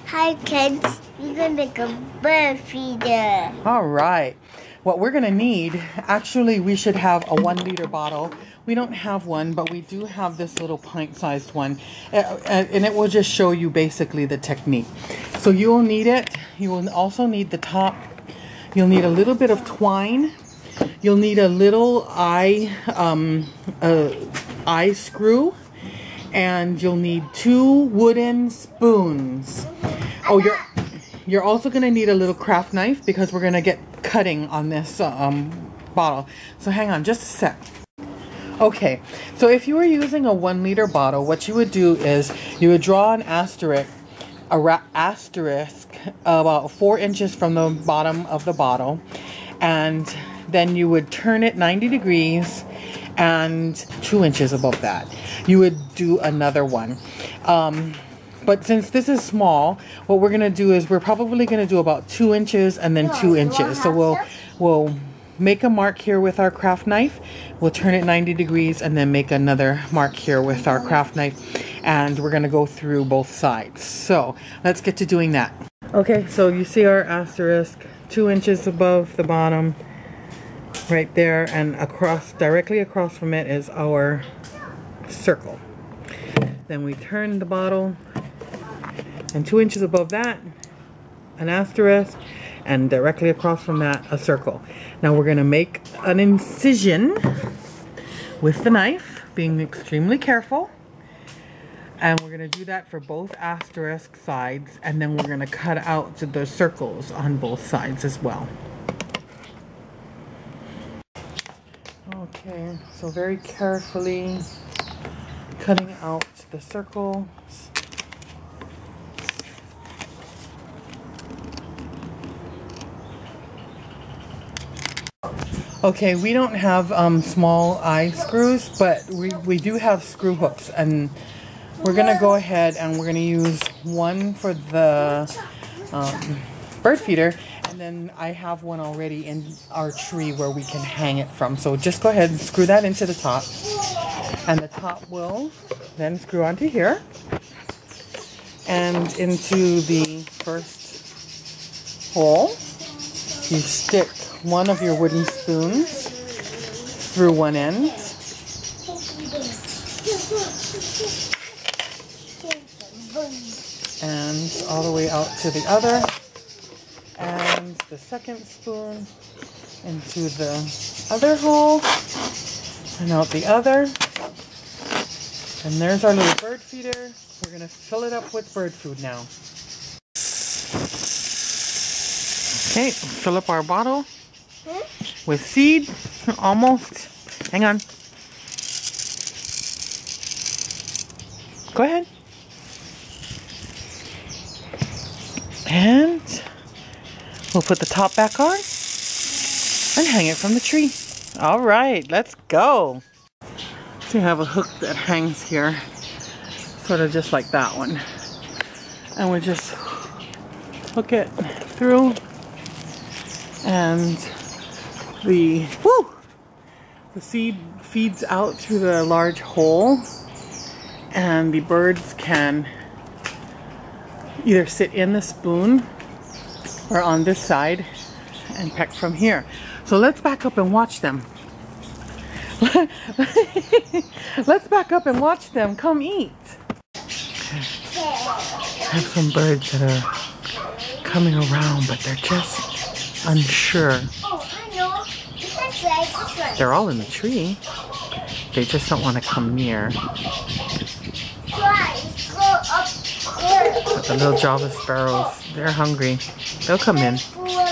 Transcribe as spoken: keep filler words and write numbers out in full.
Hi kids, we're gonna make a bird feeder. All right. What we're gonna need, actually we should have a one liter bottle. We don't have one, but we do have this little pint-sized one. And it will just show you basically the technique. So you will need it. You will also need the top. You'll need a little bit of twine. You'll need a little eye, um, uh, eye screw. And you'll need two wooden spoons. Oh, you're you're also gonna need a little craft knife because we're gonna get cutting on this um, bottle. So hang on just a sec. Okay, so if you were using a one liter bottle, what you would do is you would draw an asterisk, a ra asterisk about four inches from the bottom of the bottle, and then you would turn it ninety degrees and two inches above that. You would do another one. Um, but since this is small, what we're gonna do is we're probably gonna do about two inches and then two inches. So we'll we'll make a mark here with our craft knife. We'll turn it ninety degrees and then make another mark here with our craft knife. And we're gonna go through both sides. So let's get to doing that. Okay, so you see our asterisk, two inches above the bottom, right there, and across, directly across from it is our circle. Then we turn the bottle, and two inches above that, an asterisk, and directly across from that, a circle. Now we're gonna make an incision with the knife, being extremely careful. And we're gonna do that for both asterisk sides, and then we're gonna cut out the circles on both sides as well. Okay, so very carefully cutting out the circles. Okay, we don't have um, small eye screws, but we, we do have screw hooks, and we're gonna go ahead and we're gonna use one for the um, bird feeder. And then I have one already in our tree where we can hang it from. So just go ahead and screw that into the top. And the top will then screw onto here. And into the first hole, you stick one of your wooden spoons through one end. And all the way out to the other. And the second spoon into the other hole and out the other. And there's our little bird feeder. We're gonna fill it up with bird food now. Okay, fill up our bottle with seed. Almost. Hang on. Go ahead. And we'll put the top back on and hang it from the tree. All right, let's go. So you have a hook that hangs here, sort of just like that one. And we just hook it through, and the, woo, the seed feeds out through the large hole, and the birds can either sit in the spoon or on this side and peck from here. So let's back up and watch them. Let's back up and watch them. Come eat. I have some birds that are coming around, but they're just unsure. They're all in the tree. They just don't want to come near. But the little Java sparrows, they're hungry. They'll come in.